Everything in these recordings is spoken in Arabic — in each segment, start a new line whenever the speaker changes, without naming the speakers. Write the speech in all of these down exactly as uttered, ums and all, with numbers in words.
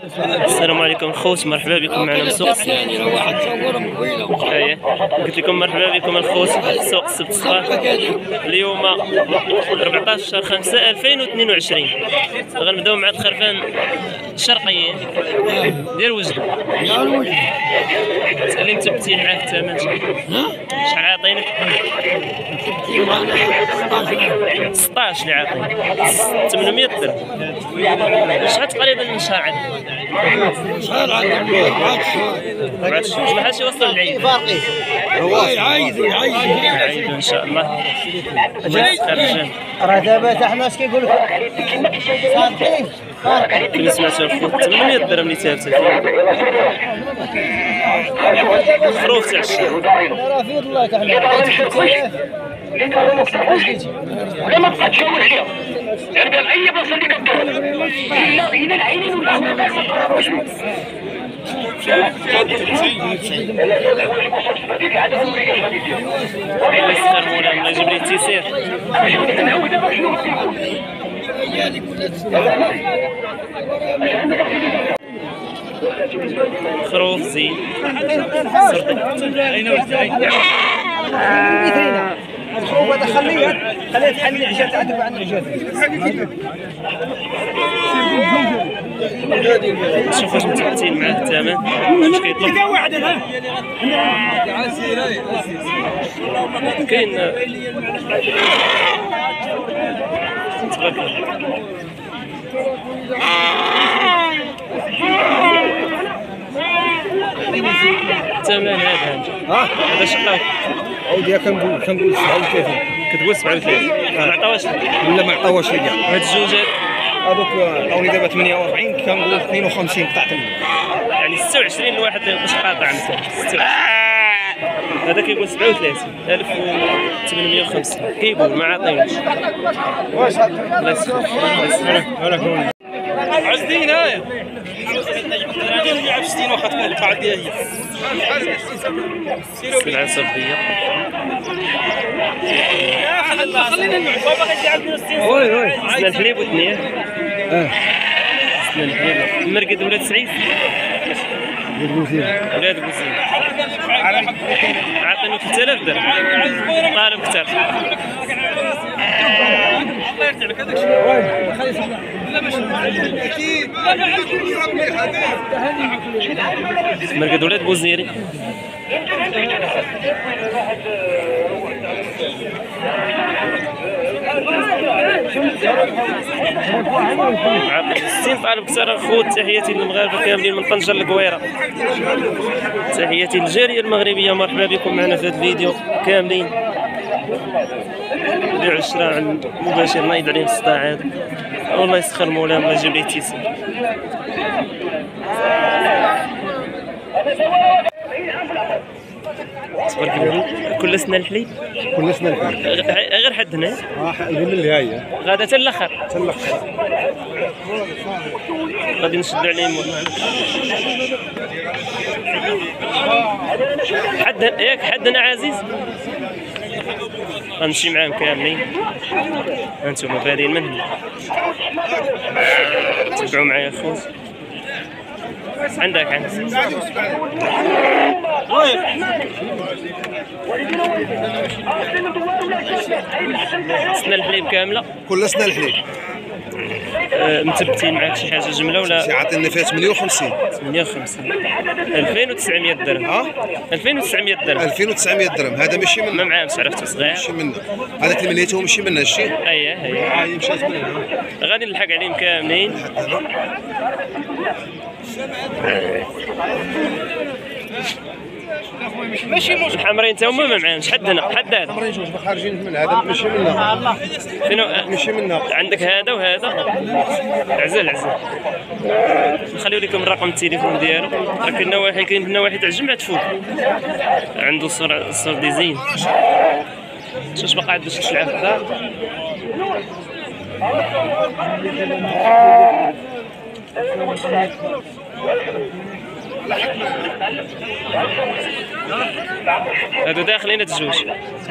السلام عليكم خوت، مرحبا بكم معنا من سوق السبت. اييه قلت لكم مرحبا بكم الخوت سوق السبت الصغار. اليوم أربعطاش شهر خمسة ألفين واثنين وعشرين. غنبداو مع الخرفان الشرقيين ديال وجده. اللي مثبتين معاه الثمن شحال عاطينك؟ ستطاش اللي عاطينك ثمانمية درهم. شحال تقريبا من شهر عندك؟
شحال عندك؟
أربعة شهور. ما حاش يوصل العيد.
هو يعيد يعيد
العيد ان شاء الله.
راه دابا حتى حنا اش كيقول لك صادقين
كنا سمعتو الخوت ثمانمية درهم اللي ثابته خروف تاع الشهر.
راه في يد الله حتى حنا
لما بقى تشاور فيها عندنا اي بلاصه اللي كدور الا الى العينين ولا
الله يسخر مولانا الله يجيب لي التيسير. خروف زين
الخوف هذا خليه خليه تحلي عشان تعذب عن الرجال.
شوف واش متفقين معاه الثمن واش كيطلب. كاين تبارك الله الثمن هذا هذا شقاق
عودي كنقول كنقول سبعة وثلاثين.
كتقول سبعة وثلاثين ما عطاوش
لا ما عطاوش لي كاع.
هاد الجوجات
هذوك عطاوني دابا ثمانية وأربعين كنقول اثنين وخمسين قطعة
يعني ستة وعشرين لواحد باش قاطع مثلا ستة وعشرين. هذا كيقول سبعة وثلاثين ألف وثمانمية وخمسين كيقول ما عاطينيش.
واش
الله يسخر الله يسخر.
هذا
عزدين هاي ندير لي عشرين واخا تكون القاعه ديالي
سلعة صفية.
خلينا نعرفوا باغي تلعب ستين.
وي وي
سنان الحليب وثنية.
اه
سنان الحليب المرقد ولاد سعيد ولاد بوزين عاطيني ثلاثة آلاف درهم طالب كثر.
الله يرجع لك هذاك الشيء لا ماشي اكيد
مرقد ولاد بوزيري. عاطيني ستين طالب كثر خوت. تحياتي للمغاربه كاملين من طنجة للقويره. تحياتي للجاليه المغربيه، مرحبا بكم معنا في هذا الفيديو كاملين. بيع الشراء عن مباشر نايض عليه الصداع هذا. والله يسخر مولانا الله يجيب لي التيسير. تبارك الله كل سنه الحليب
كل سنة الحين
غير حد هنا
اه اللي من اللي هي
غادا حتى الاخر
تلقى
غادي نشد عليهم. حد ياك حد هنا عزيز غنمشي معاهم كاملين. هانتوما بادين من هنا تبعوا معايا خوت. عندك عندك سنة الحليب كاملة
كل سنة الحليب.
أه مثبتين معاك شي حاجة جملة ولا؟
شي عاطيني فيها ثمانية وخمسين.
ثمانية وخمسين ألفين وتسعمية درهم.
ها
ألفين وتسعمية درهم.
ألفين وتسعمية درهم. هذا ماشي
ما
منا
معاهمش عرفتو صغير.
ماشي منا. هذاك اللي مليته ماشي منا الشيء.
اييه اييه
اه مشات منا.
غادي نلحق عليهم كاملين.
ماشي مشكل.
الحمرين تا هما ما معاهمش حد هنا حد هذا.
عمرين جوج خارجين من هذا ماشي منا.
فين
ماشي منا.
عندك هذا وهذا عزل عزل. نخليو لكم الرقم التليفون ديالو. راه كاين نواحي كاين في النواحي تاع الجمعة تفوت عنده صور صور ديزين. شوف باقا عندو شي سلعة في الدار. هادو داخلين هاد الجوج.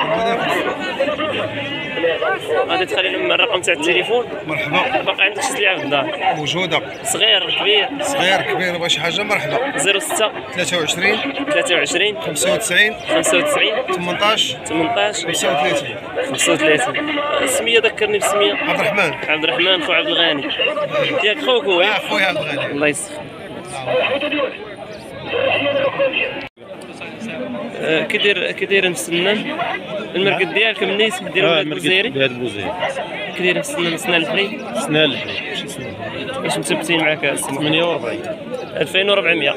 غادي تخلي لهم الرقم تاع التليفون.
مرحبا.
باقي عندك شي سلعه في الدار؟
موجودة.
صغير كبير؟
صغير كبير بغا شي حاجة مرحبا.
صفر ستة
ثلاثة وعشرين
ثلاثة وعشرين
خمسة وتسعين
خمسة وتسعين
ثمنطاش
ثمنطاش
خمسة وثلاثين.
خمسة وثلاثين. السمية ذكرني بالسمية.
عبد الرحمن.
عبد الرحمن خو عبد الغني. ياك خوك هو؟
اه خويا عبد الغني.
الله يسخر. آه، كدير كدير مسنن المرقد ديالك منيس ديروا ولاد بوزيري.
ولاد بوزيري
كدير مسنن سنان الحلي.
سنان الحلي
واش مثبتين معاك السمو؟
ثمانية وأربعين
ألفين وأربعمية.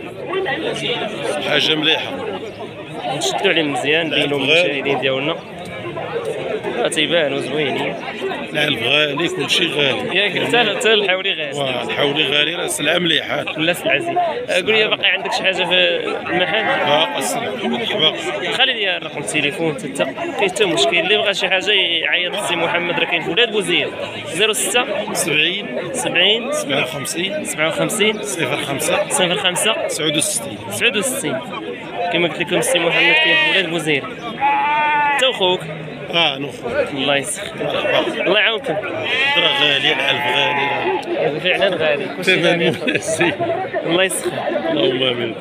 حاجة مليحة.
نشدو عليه مزيان بينو المشاهدين ديالنا. تيبانو زوينين.
العلف غالي كلشي غالي.
ياك حتى حتى الحولي غالي.
الحولي غالي راه السلعة مليحة.
ولا سلعة زين. قول لي باقي عندك شي حاجة في المحل؟
باقي السلعة باقي.
خلي لي رقم التليفون حتى كاين حتى مشكل اللي بغى شي حاجة يعيط للسي محمد راه كاين في ولاد بوزير. صفر ستة
سبعين
سبعين
سبعة وخمسين
سبعة وخمسين
صفر خمسة
صفر خمسة
تسعود وستين
تسعود وستين. كما قلت لكم السي محمد كاين في ولاد بوزير. تا خوك.
اه نخو.
الله يسخر. الله يعاونكم.
الدرا غالية العلف غالي.
فعلا غالي. كلشي غالي. الله يسخر.
اللهم امين.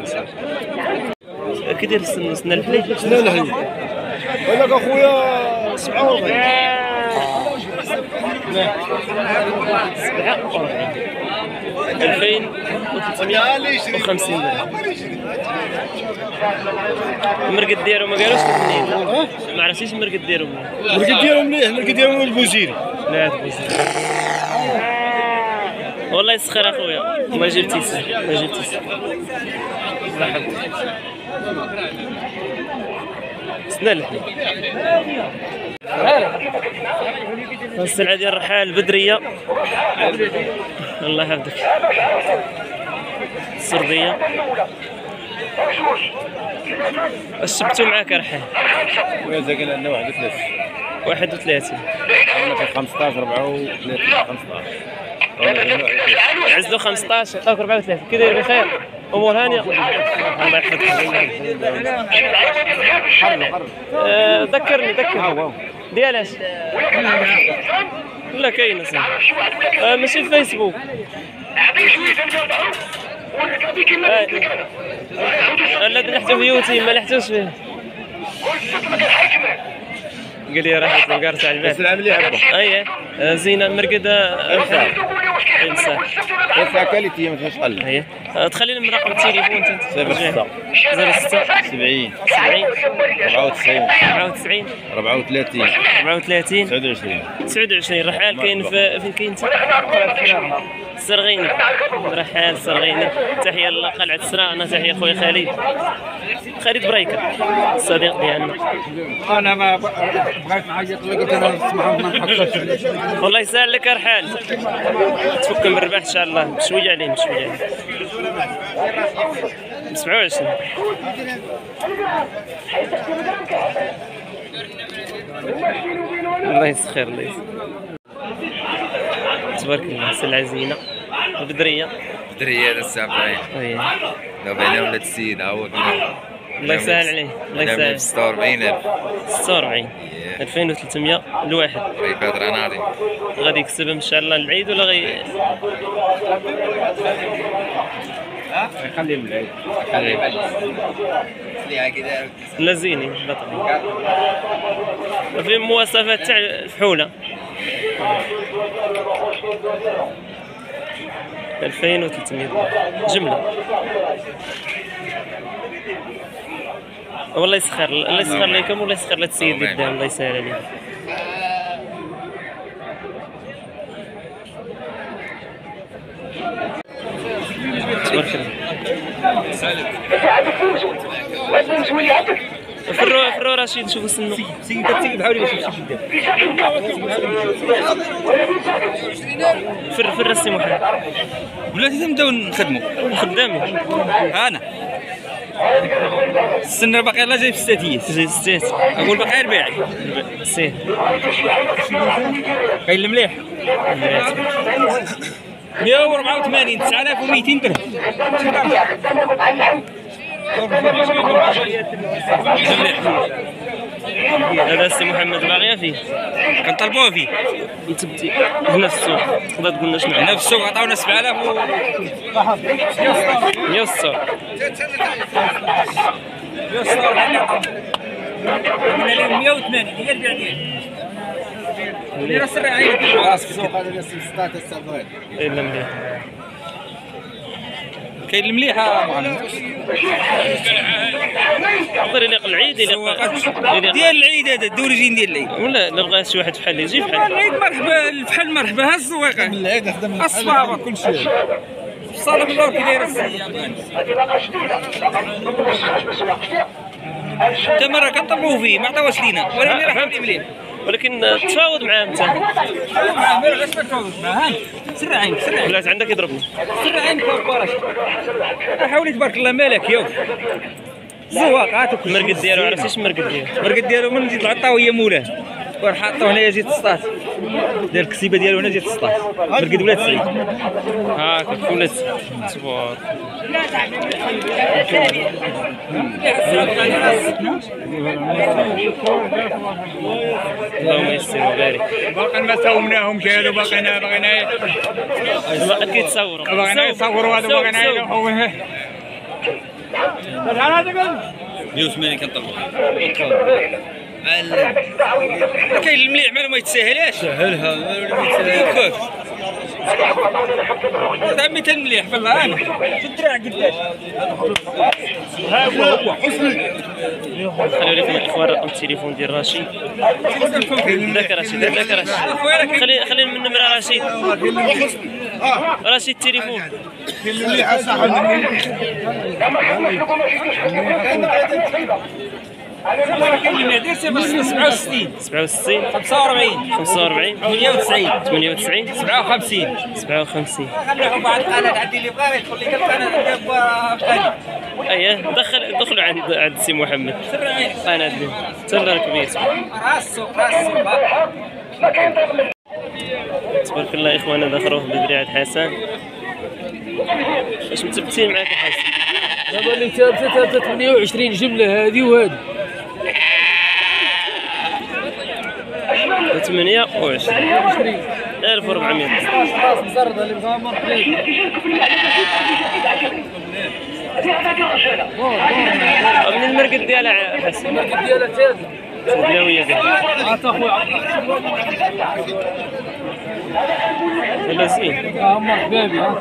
كدير السن سنة الحلي؟
سنان الحلي. ولك اخويا سبعة وأربعين.
سبعة وأربعين. ألفين وثلاثمية وخمسين درهم. المرقد ديالو ما قالوش منين؟ ما عرفتيش المرقد ديالو منين؟
المرقد ديالو مليح، المرقد ديالو البوزيري.
لا هاد بوزيري. والله يسخر اخويا، ما جبتيش ما جبتيش. الله يحفظك. سنة الحلي. السلعة ديال الرحال البدرية. الله يحفظك. السردية. اش جبتو معاك رحال؟
وإذا قال عندنا واحد وثلاثين.
واحد وثلاثين.
عندنا في خمسطاش أربعة وثلاثين خمسطاش.
عزلو خمسطاش عطاوك أربعة وثلاثين. كي داير بخير؟ أمور هانية؟ الله يحفظك. آه، ذكرني ذكرني ديال اش؟ لا كاين اصاحبي. آه، ماشي في فيسبوك. آه، لا لحتو في يوتيوب ما لحتوش فيه. قال لي راه الكار تاع البال.
السلعة مليحة.
اييه زينه المرقده. انسى
تسعة كاليتي ما فيهاش قلة.
اييه تخلي لهم رقم التليفون انت.
صفر ستة
صفر ستة
سبعين
سبعين
أربعة وتسعين
أربعة وتسعين
أربعة وثلاثين
أربعة وثلاثين
تسعود وعشرين
تسعود وعشرين. رحال كاين في فين كاين انت؟ السرغيني. رحال السرغيني. تحيه لقلعه السراء. تحيه خويا خالد خالد بريكه الصديق ديالنا.
انا ما بغيت نعيط لك قلت انا نسمعهم ما نحطش.
والله يسهل لك رحال تفك من الربح ان شاء الله. بشويه عليه بشويه عليه. سبعة وعشرين. الله يسخر الله يسخر. تبارك الله. سلعة زينة بدرية.
بدرية هذا السبعين.
اييه
لو بينهم ولاد السيد عوض
الله يسهل عليه. الله يسهل.
ستة وأربعين ألف.
ستة وأربعين. ألفين وثلاثمية الواحد.
ريفات رناضي.
غادي يكسبها ان شاء الله العيد ولا غي
خليهم العيد.
لا زينين بطل. في مواصفات تاع الفحولة. ألفين وثلاثمية جملة. والله يسخر الله يسخر لكم ولا يسخر للسيد اللي قدام. الله يسهل عليك. تبارك الله. فرو فرو رشيد نشوفوا سنو.
سيدي تسيب بحاولي باش نمشي قدام.
فر فر السي محمد.
ولاتي نبداو نخدموا.
خدامي.
انا السنة باقي لا جاي في الستاتيات.
جاي ستات.
اقول باقي رباعي.
سير.
كاين المليح. مئة وأربعة وثمانين تسعة آلاف ومئتين درهم.
هذا السي محمد باغيه فيه
كنطلبوه فيه
نتبتي هنا في السوق. تقدر تقول لنا شنو
هنا في السوق عطاونا سبعة آلاف و
مية وستة
مئة وثمانين هي البيع ديالي. اللي راه سر عينك راسك السوق هذا اللي ستة السبعين.
الا مليح.
كاين المليحه معلم.
يقدر يليق العيد يليق
ديال العيد هذا الدورجين ديال العيد.
ولا لا بغى شي واحد بحال يجي بحال
العيد مرحبا الفحل مرحبا ها الزويقه
العيد خدم
الصفابه كل شيء. الصاله بالدور كي دايره السياره. حتى مره كنطلبوه فيه ما عطاوش لينا ولكن راه حاولي مليح.
ولكن تفاوض معاه انت.
علاش تفاوض معاه؟ سر عينك سر عينك.
ولات عندك يضربني.
سر عينك وبارك. حاولي تبارك الله مالك يوم. زواق هاتو
المرقد ديالو عرفتي شنو المرقد ديالو؟
المرقد ديالو من جيت العطاويه مولاه. وراح حاطو هنايا جيت السطات. داير الكسيبه ديالو هنا جيت السطات. مرقد ولاد سعيد.
هاكا ولاد صبور. اللهم يسر ويبارك.
باقي ما ساومناهمش هادو باقينا باغينا
باقي كيتصوروا.
باغينا يصوروا هادو باغينا يروحوا.
مئة وثمانين كنطلبوا. كاين المليح مالو ما يتساهلش. سهلها كيف هذا مية المليح بالله انا شو الدراع قداش. ها هو هو حسني.
خليو لكم الاخوان رقم التليفون ديال رشيد. هذاك رشيد هذاك رشيد. خلي خلي من نمره رشيد. رشيد التليفون.
سبعة وستين
سبعة وستين
خمسة وأربعين
خمسة وأربعين
ثمانية وتسعين
ثمانية وتسعين
سبعة وخمسين
سبعة وخمسين.
خليهم بعض القناه عندي اللي بغا يدخل لي كالقناه ديال
اييه دخل دخلوا عند عند السي محمد.
سر عينك
قناه ديالو حتى الله كبير.
راس السوق راس السوق.
تبارك الله اخوانا دخلوه بدري عند حسن. واش متبتين معاك حسن؟
دابا اللي ثابته ثمانية وعشرين جمله هذه وهذه
ثمانية وعشرين ألف وأربعمية.
خلاص مزرده اللي بغاها مرحبا.
من المرقد ديالها حسن.
المرقد ديالها ثابته.
سدلاويه ديالها.
عطا خويا
لا زين.
اه مرحبا بي ها.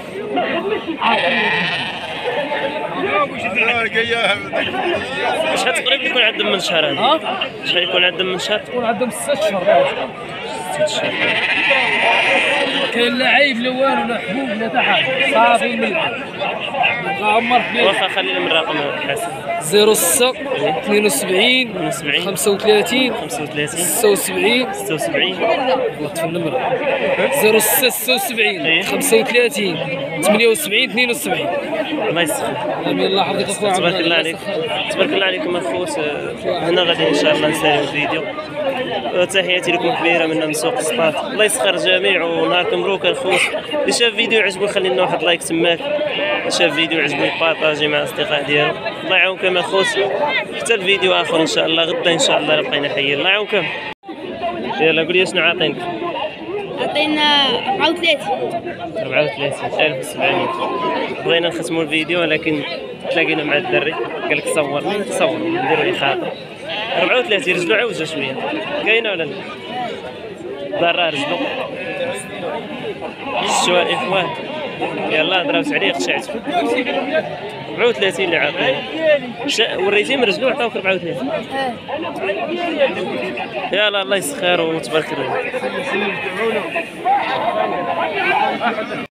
شحال تقريبا يكون عندهم من شهر هذا؟
ها؟
شحال يكون عندهم من شهر؟
يكون عندهم ست شهور.
ست شهور.
كاين لا عيب لا والو لا حبوب لا حتى حاجه صافي مليح. بغاهم مرحبا.
واخا خلينا من الرقم حسن.
صفر ستة اثنين وسبعين
اثنين وسبعين
خمسة وثلاثين
خمسة وثلاثين
ستة وسبعين
ستة وسبعين
غلطت في النمرة. صفر ستة ستة وسبعين خمسة وثلاثين ثمانية وسبعين اثنين وسبعين.
الله يسخر.
امين الله يحفظك اخويا.
تبارك الله عليك. تبارك الله عليكم اخوت. هنا غادي ان شاء الله نسالي الفيديو. تحياتي لكم كبيره منا من سوق السطات. الله يسخر الجميع ونهاركم مبروك الخوت. اللي شاف فيديو عجبو خلي لنا واحد لايك تماك. اللي شاف فيديو عجبو يبارطاجي مع الاصدقاء ديالو. الله يعاونكم اخوت. حتى الفيديو اخر ان شاء الله غدا ان شاء الله بقينا حيين. الله يعاونكم. يلا قول لي شنو عاطينك؟
عطينا أربعة وثلاثين
أربعة وثلاثين ألف وسبعمية. بغينا نختموا الفيديو ولكن تلاقينا مع الدري قال لك صورني تصور نديروا لي خاطر. أربعة وثلاثين رجلو عوجه شويه كاينه ولا لا؟ ضرها رجلو. شتوا الاخوان يلا ضربت عليه خشعت. أربعة وثلاثين اللي عاطيه. وريتيه من رجلو عطاوك أربعة وثلاثين. يلا الله يسخر وتبارك الله.